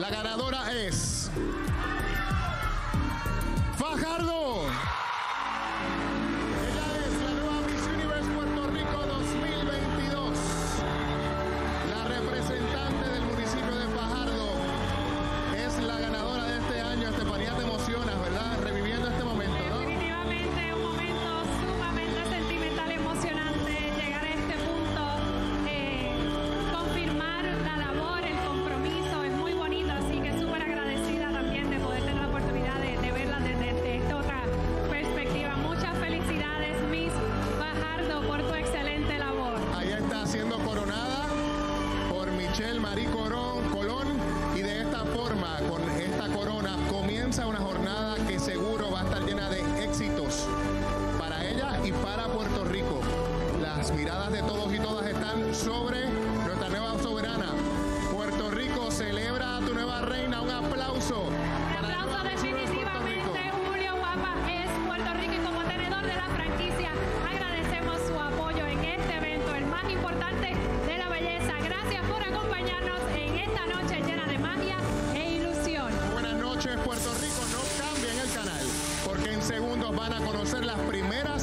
La ganadora es Fajardo. Ella es la nueva Miss Universe Puerto Rico 2022. La representante del municipio de Fajardo es la ganadora de este año. Estefanía, te emocionas, ¿verdad? Reviviendo este momento, ¿no? Definitivamente un momento sumamente sentimental, emocionante, llegar a este punto, confirmar la labor, el compromiso, es muy bonito, así que súper agradecida también de poder tener la oportunidad de verla desde esta otra perspectiva. Muchas felicidades, Miss Fajardo, por tu excelente labor. Ahí está siendo coronada por Michelle Marie Colón, y de esta forma, con esta corona, comienza una jornada que seguro va a estar llena de éxitos para ella y para Puerto Rico. Las miradas de todos y todas están sobre nuestra nueva soberana. Puerto Rico celebra a tu nueva reina. Un aplauso. Un aplauso definitivamente. Julio Guapa es Puerto Rico y como tenedor de la franquicia agradecemos su apoyo en este evento, el más importante de la belleza. Gracias por acompañarnos en esta noche llena de magia e ilusión. Buenas noches, Puerto Rico. No cambien el canal porque en segundos van a conocer las primeras